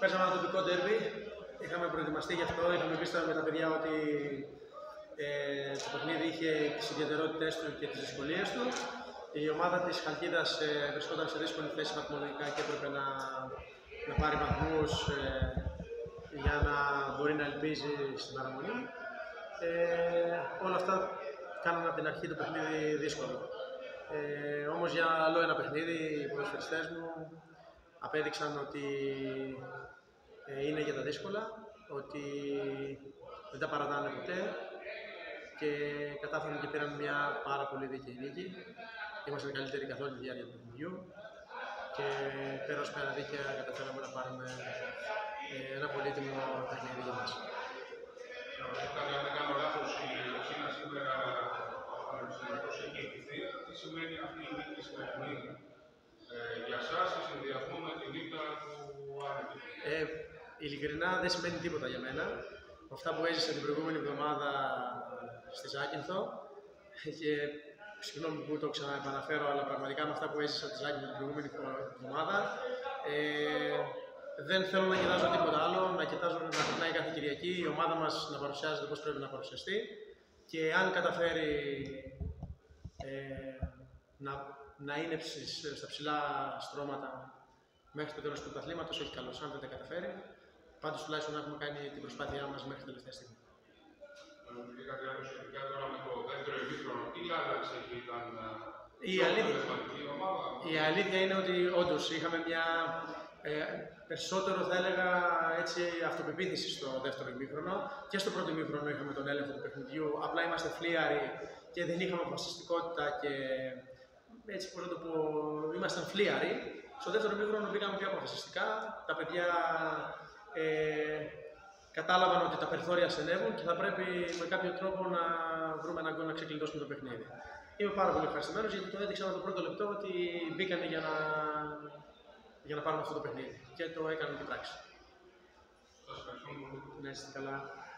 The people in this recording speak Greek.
Παίζαμε ένα τοπικό ντέρμπι, είχαμε προετοιμαστεί γι' αυτό, είχαμε πει με τα παιδιά ότι το παιχνίδι είχε τις ιδιαιτερότητες του και τις δυσκολίες του. Η ομάδα της Χαλκίδας βρισκόταν σε δύσκολη θέση βαθμολογικά και έπρεπε να πάρει βαθμούς για να μπορεί να ελπίζει στην παραμονή. Όλα αυτά κάνανε από την αρχή το παιχνίδι δύσκολο. Όμως για άλλο ένα παιχνίδι, οι ποδοσφαιριστές μου απέδειξαν ότι είναι για τα δύσκολα, ότι δεν τα παρατάνε ποτέ και κατάφεραν και πήραν μια πάρα πολύ δίκαιη νίκη. Ήμασταν καλύτεροι καθ' όλη τη διάρκεια του παιχνιδιού και πέρα ως πέρα δίκαια καταφέραμε να πάρουμε ένα πολύτιμο παιχνίδι για μας. Αν δεν κάνω λάθος, η Αθήνα σήμερα πανεπιστημιακός έχει εκειθεί. Τι σημαίνει αυτή η νίκη σημερινή για εσάς σε συνδυασμό με την νίκη του Άρη? Ειλικρινά δεν σημαίνει τίποτα για μένα. Αυτά που έζησα την προηγούμενη εβδομάδα στη Ζάκυνθο και συγγνώμη που το ξαναεπαναφέρω, αλλά πραγματικά με αυτά που έζησα στη Ζάκυνθο την προηγούμενη εβδομάδα δεν θέλω να κοιτάζω τίποτα άλλο, να κοιτάζω να περνάει κάθε Κυριακή, η ομάδα μας να παρουσιάζεται πώς πρέπει να παρουσιαστεί και αν καταφέρει να είναι στα ψηλά στρώματα μέχρι το τέλος του πρωταθλήματος, έχει καλώς. Αν δεν τα καταφέρει, πάντως τουλάχιστον έχουμε κάνει την προσπάθειά μας μέχρι τελευταία στιγμή. Και κάτι άλλο σχετικά τώρα με το δεύτερο ημίχρονο, τι άλλαξε και ήταν η αλήθεια είναι ότι όντως είχαμε μια περισσότερο θα έλεγα έτσι αυτοπεποίθηση στο δεύτερο ημίχρονο και στο πρώτο ημίχρονο είχαμε τον έλεγχο του παιχνιδιού, απλά είμαστε φλίαροι και δεν είχαμε αποφασιστικότητα και έτσι πώς να το πω, ήμασταν φλίαροι. Στο δεύτερο ημίχρονο μπήκαμε πιο αποφασιστικά, τα παιδιά κατάλαβαν ότι τα περιθώρια στενεύουν και θα πρέπει με κάποιο τρόπο να βρούμε έναν γκολ να ξεκλειδώσουμε το παιχνίδι. Είμαι πάρα πολύ ευχαριστημένος γιατί το έδειξα από το πρώτο λεπτό ότι μπήκανε για να πάρουμε αυτό το παιχνίδι και το έκαναν την πράξη. Σας ευχαριστώ πολύ. Να είστε καλά.